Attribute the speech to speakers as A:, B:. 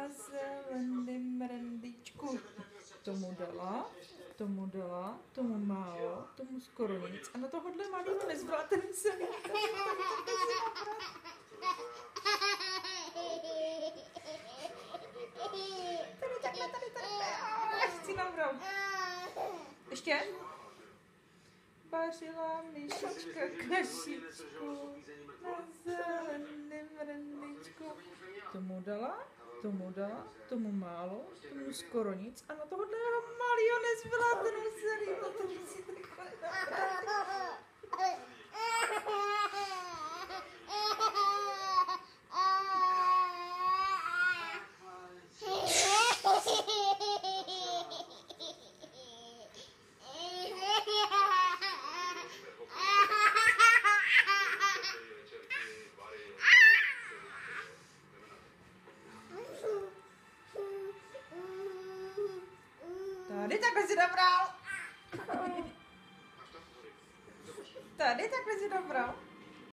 A: na zeleném randíčku. Tomu dala, tomu málo, tomu skoro nic. A na tohohle malého nezbyla ten celý. Tady. Chci nabral. Ještě? Vařila myšička kašičku na zeleném randíčku. Tomu dala, tomu málo, tomu skoro nic. A na tohohle malýho nezbyla ten celý. To musí takhle nabrat. Tady takhle si nabral. Tady takhle si nabral.